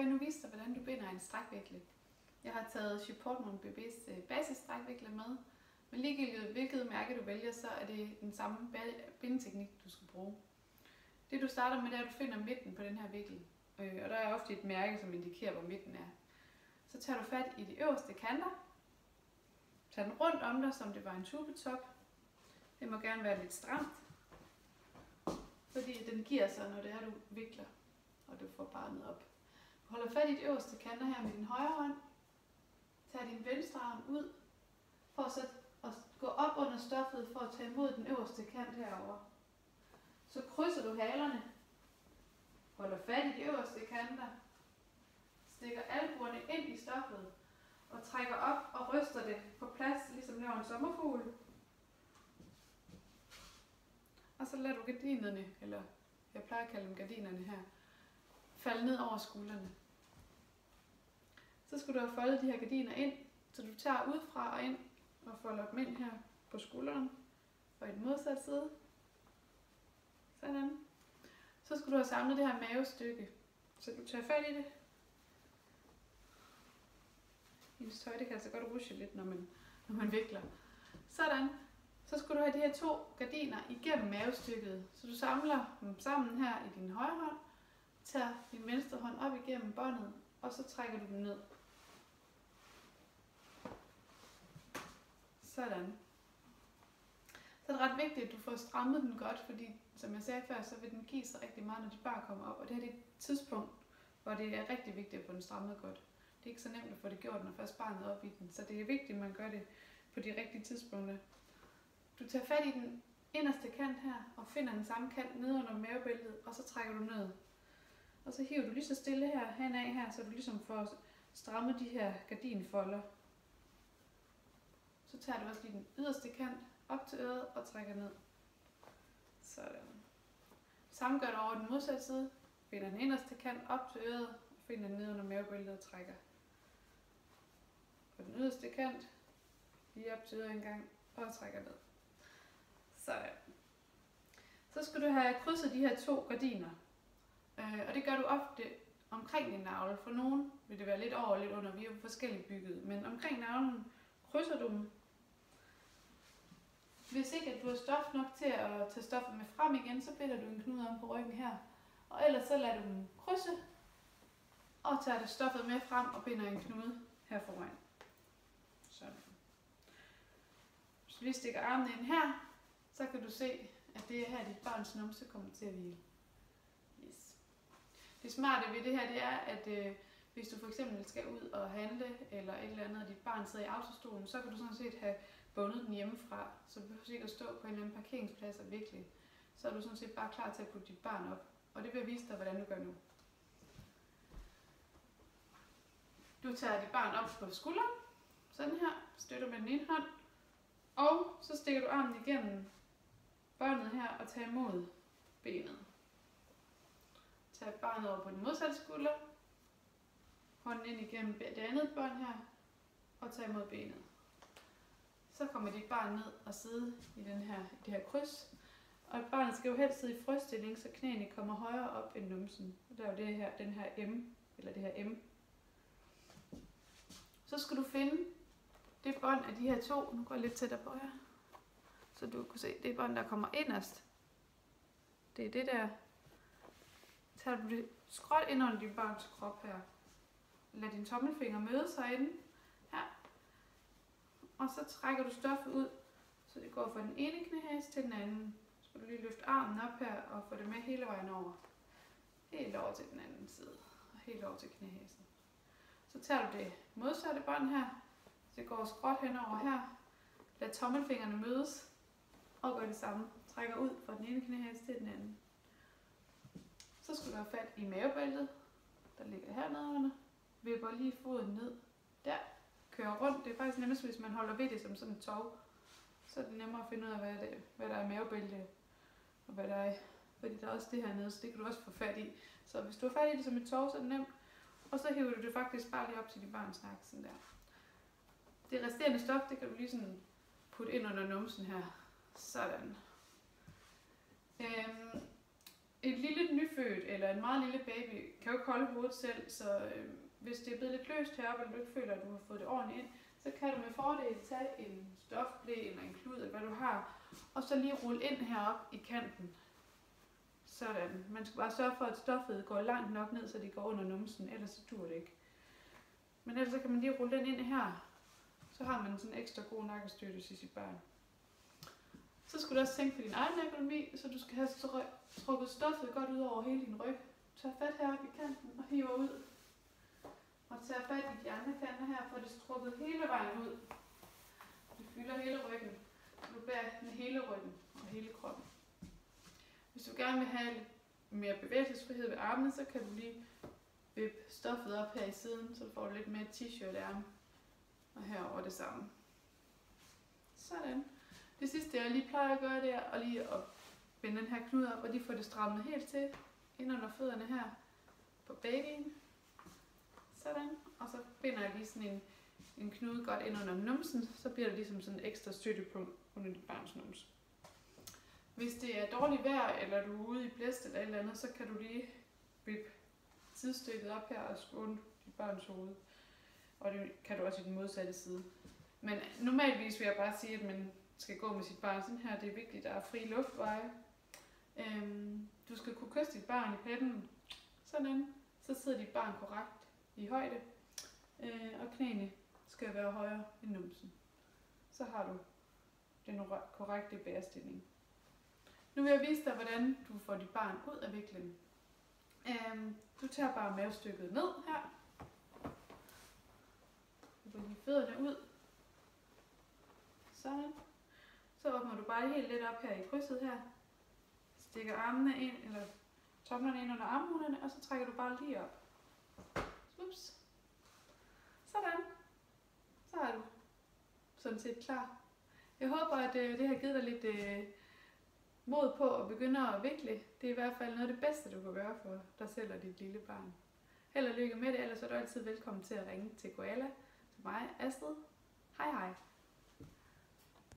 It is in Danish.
jeg nu vise dig, hvordan du binder en strækvikle. Jeg har taget Supportmund BB's basisstrækvikle med, men ligegyldigt hvilket mærke du vælger, så er det den samme bindeteknik, du skal bruge. Det du starter med, det er, at du finder midten på den her vikkel, og der er ofte et mærke, som indikerer, hvor midten er. Så tager du fat i de øverste kanter, tager den rundt om dig, som det var en tubetop. Det må gerne være lidt stramt, fordi den giver sig, når det er, du vikler, og du får barnet op. Du holder fat i de øverste kanter her med din højre hånd. Tag din venstre arm ud, for så at gå op under stoffet, for at tage imod den øverste kant herover. Så krydser du halerne, holder fat i de øverste kanter, stikker albuerne ind i stoffet, og trækker op og ryster det på plads, ligesom laver en sommerfugl. Og så lader du gardinerne, eller jeg plejer at kalde dem gardinerne her, falde ned over skuldrene. Så skal du have foldet de her gardiner ind, så du tager udefra og ind og folder dem ind her på skulderen og i den modsatte side. Sådan. Så skal du have samlet det her mavestykke, så du tager fat i det. Hendes tøj, det kan altså godt rushe lidt, når man vikler. Sådan. Så skal du have de her 2 gardiner igennem mavestykket, så du samler dem sammen her i din højre hånd, tager din venstre hånd op igennem båndet, og så trækker du dem ned. Sådan. Så er det ret vigtigt, at du får strammet den godt, fordi som jeg sagde før, så vil den give sig rigtig meget, når de bare kommer op. Og det her er et tidspunkt, hvor det er rigtig vigtigt at få den strammet godt. Det er ikke så nemt at få det gjort, når først barnet er op i den. Så det er vigtigt, at man gør det på de rigtige tidspunkter. Du tager fat i den inderste kant her, og finder den samme kant nede under mavebæltet, og så trækker du ned. Og så hiver du lige så stille her henad her, så du ligesom får strammet de her gardinfolder. Så tager du også lige den yderste kant op til øret og trækker ned. Sådan. Samme gør du over den modsatte side. Finder den inderste kant op til øret, og finder den ned under mavebæltet og trækker. På den yderste kant, lige op til øret en gang, og trækker ned. Sådan. Så skal du have krydset de her 2 gardiner. Og det gør du ofte omkring din navle. For nogen vil det være lidt over og lidt under. Vi er jo forskelligt bygget. Men omkring navlen krydser du dem. Hvis ikke at du har stof nok til at tage stoffet med frem igen, så binder du en knude om på ryggen her. Og ellers så lader du dem krydse, og tager det stoffet med frem og binder en knude her foran. Sådan. Hvis vi stikker armen ind her, så kan du se, at det er her, dit barns numse kommer til at hvile. Yes. Det smarte ved det her, det er, at hvis du for eksempel skal ud og handle, eller et eller andet, og dit barn sidder i autostolen, så kan du sådan set have bundet den hjemmefra, så du behøver ikke at stå på en eller anden parkeringsplads og vikle. Så er du sådan set bare klar til at putte dit barn op. Og det vil jeg vise dig, hvordan du gør nu. Du tager dit barn op på skulderen, sådan her, støtter med den ene hånd, og så stikker du armen igennem båndet her og tager imod benet. Tag barnet over på den modsatte skulder, hånden ind igennem det andet bånd her, og tag imod benet. Så kommer dit barn ned og sidde i det her kryds. Og barnet skal jo helst sidde i frøstilling, så knæene kommer højere op end numsen. Og der er jo den her M, eller det her M. Så skal du finde det bånd af de her 2. Nu går jeg lidt tættere på jer. Så du kan se, det bånd, der kommer inderst. Det er det der. Tager du det skråt ind under dit barns krop her. Lad din tommelfinger mødes herinde. Her. Og så trækker du stoffet ud, så det går fra den ene knæhæs til den anden. Så skal du lige løfte armen op her og få det med hele vejen over. Helt over til den anden side. Og helt over til knæhæsen. Så tager du det modsatte bånd her. Så det går skråt henover her. Lad tommelfingrene mødes. Og gør det samme. Trækker ud fra den ene knæhæs til den anden. Så skal du have fat i mavebæltet. Der ligger hernede under. Vipper lige foden ned. Der. Kører rundt. Det er faktisk nemmest, hvis man holder ved det som sådan et tov. Så er det nemmere at finde ud af, hvad der er mavebælte. Og hvad der er. Fordi der er også det her nede, så det kan du også få fat i. Så hvis du har fat i det som et tov, så er det nemt. Og så hiver du det faktisk bare lige op til dit barns nakke, sådan der. Det resterende stof, det kan du lige sådan putte ind under numsen her. Sådan. et lille nyfødt eller en meget lille baby kan jo ikke holde hovedet selv, så hvis det er blevet lidt løst heroppe, eller du ikke føler, at du har fået det ordentligt ind, så kan du med fordel tage en stofble eller en klud, eller hvad du har, og så lige rulle ind herop i kanten. Sådan. Man skal bare sørge for, at stoffet går langt nok ned, så det går under numsen, ellers så dur det ikke. Men ellers så kan man lige rulle den ind her, så har man sådan en ekstra god nakkestøtte til sit barn. Så skal du også tænke på din egen ergonomi, så du skal have trukket stoffet godt ud over hele din ryg. Tag fat heroppe i kanten og hiver ud. Og tag fat i de andre kanter her, for det strukket hele vejen ud. Du fylder hele ryggen. Du bærer med hele ryggen og hele kroppen. Hvis du gerne vil have lidt mere bevægelsesfrihed ved armene, så kan du lige vippe stoffet op her i siden, så du får lidt mere t-shirt arm. Og herover det samme. Sådan. Det sidste jeg lige plejer at gøre, det er at lige at binde den her knude op, og lige få det strammet helt til ind under fødderne her på babyen. Sådan. Og så binder jeg lige sådan en knude godt ind under numsen, så bliver det ligesom sådan en ekstra støttepunkt under dit barns numse. Hvis det er dårligt vejr, eller du er ude i blæst eller et eller andet, så kan du lige vippe sidestykket op her og skåne dit barns hoved. Og det kan du også i den modsatte side. Men normalvis vil jeg bare sige, at man skal gå med sit barn sådan her. Det er vigtigt, at der er fri luftveje. Du skal kunne kysse dit barn i panden. Sådan. Så sidder dit barn korrekt i højde. Og knæene skal være højere end numsen. Så har du den korrekte bærestilling. Nu vil jeg vise dig, hvordan du får dit barn ud af viklen. Du tager bare mavestykket ned her. Du får lige fødderne ud. Sådan. Så åbner du bare helt lidt op her i krydset her. Stikker armene ind, eller tomlerne ind under armhulerne, og så trækker du bare lige op. Ups. Sådan. Så er du sådan set klar. Jeg håber, at det har givet dig lidt mod på at begynde at vikle. Det er i hvert fald noget af det bedste, du kan gøre for dig selv og dit lille barn. Held og lykke med det, ellers er du altid velkommen til at ringe til Koala, til mig, Astrid. Hej hej.